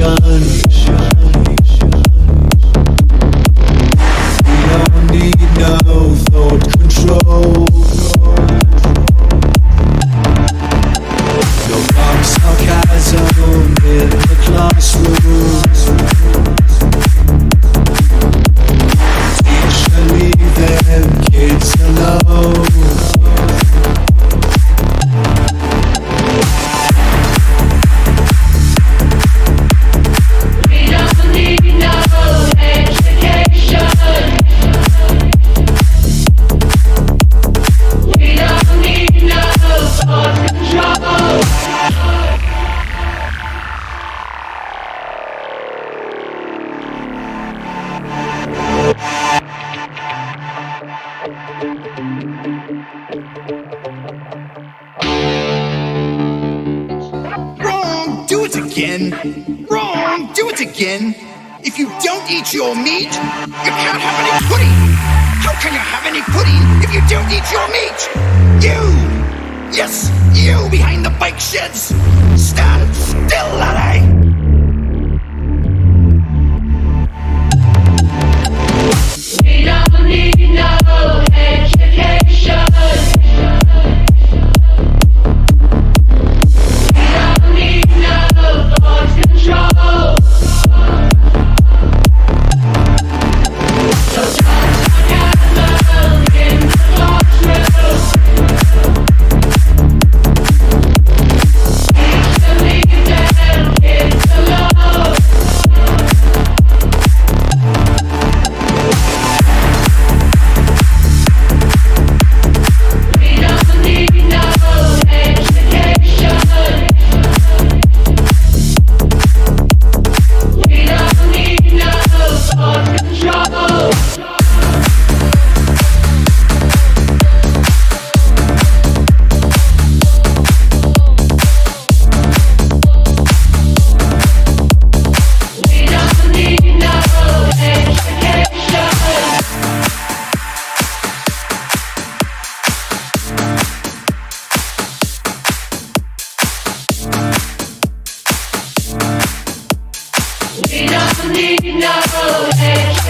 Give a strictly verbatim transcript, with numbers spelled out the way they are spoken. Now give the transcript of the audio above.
Your meat? You can't have any pudding! How can you have any pudding if you don't eat your meat? You! Yes, you behind the bike sheds! Stand still, laddie! We don't need no education. We don't need no thought control. We don't need no education.